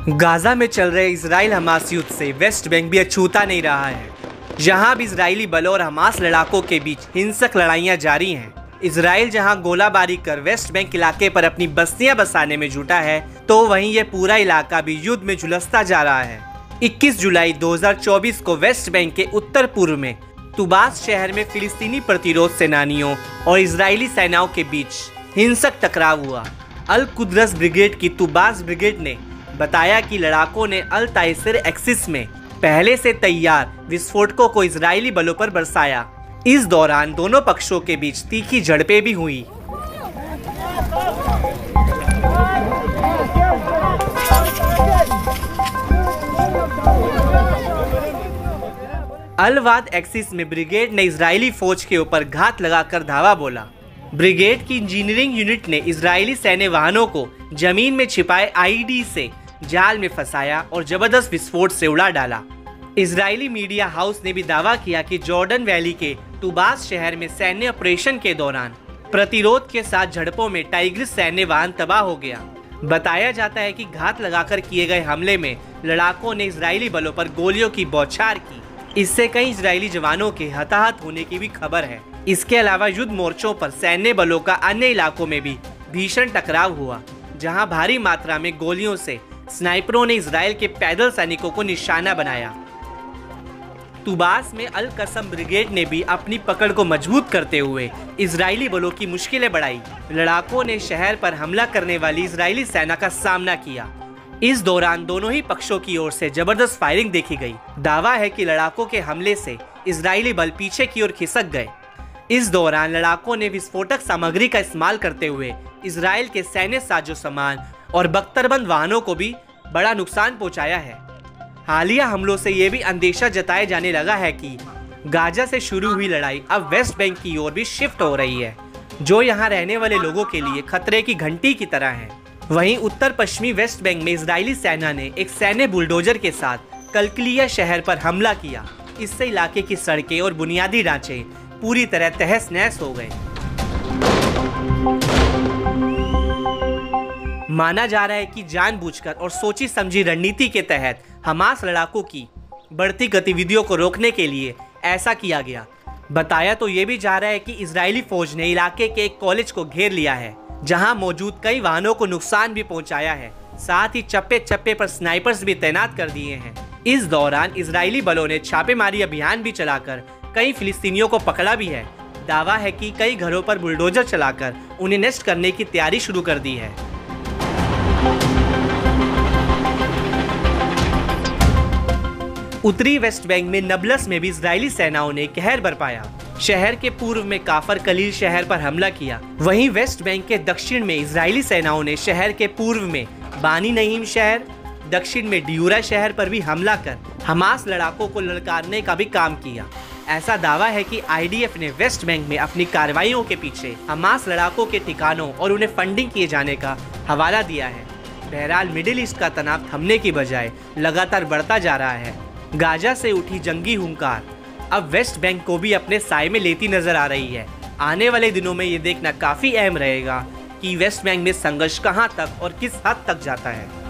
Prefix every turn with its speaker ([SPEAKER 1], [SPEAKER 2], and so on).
[SPEAKER 1] Gaza में चल रहे इजराइल हमास युद्ध से वेस्ट बैंक भी अछूता नहीं रहा है। जहां भी इजरायली बलों और हमास लड़ाकों के बीच हिंसक लड़ाइयां जारी हैं। इजराइल जहां गोलाबारी कर वेस्ट बैंक इलाके पर अपनी बस्तियां बसाने में जुटा है, तो वहीं यह पूरा इलाका भी युद्ध में झुलसता जा रहा है। 21 जुलाई 2024 को वेस्ट बैंक के उत्तर पूर्व में तुबास शहर में फिलिस्तीनी प्रतिरोध सेनानियों और इजरायली सेनाओं के बीच हिंसक टकराव हुआ। अल कुद्स ब्रिगेड की तुबास ब्रिगेड ने बताया कि लड़ाकों ने अल ताइसर एक्सिस में पहले से तैयार विस्फोटकों को इजरायली बलों पर बरसाया। इस दौरान दोनों पक्षों के बीच तीखी झड़पें भी हुई। अल वाद एक्सिस में ब्रिगेड ने इजरायली फौज के ऊपर घात लगाकर धावा बोला। ब्रिगेड की इंजीनियरिंग यूनिट ने इजरायली सैन्य वाहनों को जमीन में छिपाए आईडी से जाल में फंसाया और जबरदस्त विस्फोट से उड़ा डाला। इजरायली मीडिया हाउस ने भी दावा किया कि जॉर्डन वैली के तुबास शहर में सैन्य ऑपरेशन के दौरान प्रतिरोध के साथ झड़पों में टाइग्रिस सैन्य वाहन तबाह हो गया। बताया जाता है कि घात लगाकर किए गए हमले में लड़ाकों ने इजरायली बलों पर गोलियों की बौछार की। इससे कई इजरायली जवानों के हताहत होने की भी खबर है। इसके अलावा युद्ध मोर्चों पर सैन्य बलों का अन्य इलाकों में भी भीषण टकराव हुआ, जहां भारी मात्रा में गोलियों से स्नाइपरों ने इजराइल के पैदल सैनिकों को निशाना बनाया। तुबास में अल कसम ब्रिगेड ने भी अपनी पकड़ को मजबूत करते हुए इजरायली बलों की मुश्किलें बढ़ाई। लड़ाकों ने शहर पर हमला करने वाली इजरायली सेना का सामना किया। इस दौरान दोनों ही पक्षों की ओर से जबरदस्त फायरिंग देखी गई। दावा है कि लड़ाकों के हमले से इजरायली बल पीछे की ओर खिसक गए। इस दौरान लड़ाकों ने विस्फोटक सामग्री का इस्तेमाल करते हुए इजराइल के सैन्य साजो सामान और बख्तरबंद वाहनों को भी बड़ा नुकसान पहुंचाया है। हालिया हमलों से यह भी अंदेशा जताया जाने लगा है कि गाजा से शुरू हुई लड़ाई अब वेस्ट बैंक की ओर भी शिफ्ट हो रही है, जो यहां रहने वाले लोगों के लिए खतरे की घंटी की तरह है। वहीं उत्तर पश्चिमी वेस्ट बैंक में इजरायली सेना ने एक सैन्य बुलडोजर के साथ कलकलिया शहर पर हमला किया। इससे इलाके की सड़कें और बुनियादी ढांचे पूरी तरह तहस नहस हो गए। माना जा रहा है कि जानबूझकर और सोची समझी रणनीति के तहत हमास लड़ाकों की बढ़ती गतिविधियों को रोकने के लिए ऐसा किया गया। बताया तो ये भी जा रहा है कि इजरायली फौज ने इलाके के एक कॉलेज को घेर लिया है, जहां मौजूद कई वाहनों को नुकसान भी पहुंचाया है। साथ ही चप्पे चप्पे पर स्नाइपर्स भी तैनात कर दिए हैं। इस दौरान इजरायली बलों ने छापेमारी अभियान भी चलाकर कई फिलिस्तीनियों को पकड़ा भी है। दावा है कि कई घरों पर बुलडोजर चलाकर उन्हें नष्ट करने की तैयारी शुरू कर दी है। उत्तरी वेस्ट बैंक में नबलस में भी इजरायली सेनाओं ने कहर बरपाया। शहर के पूर्व में काफर कलील शहर पर हमला किया। वहीं वेस्ट बैंक के दक्षिण में इजरायली सेनाओं ने शहर के पूर्व में बानी नईम शहर, दक्षिण में डियूरा शहर पर भी हमला कर हमास लड़ाकों को ललकारने का भी काम किया। ऐसा दावा है कि आईडीएफ ने वेस्ट बैंक में अपनी कार्रवाइयों के पीछे हमास लड़ाकों के ठिकानों और उन्हें फंडिंग किए जाने का हवाला दिया है। बहरहाल मिडिल ईस्ट का तनाव थमने की बजाय लगातार बढ़ता जा रहा है। गाजा से उठी जंगी हुंकार अब वेस्ट बैंक को भी अपने साए में लेती नजर आ रही है। आने वाले दिनों में ये देखना काफी अहम रहेगा कि वेस्ट बैंक में संघर्ष कहां तक और किस हद तक जाता है।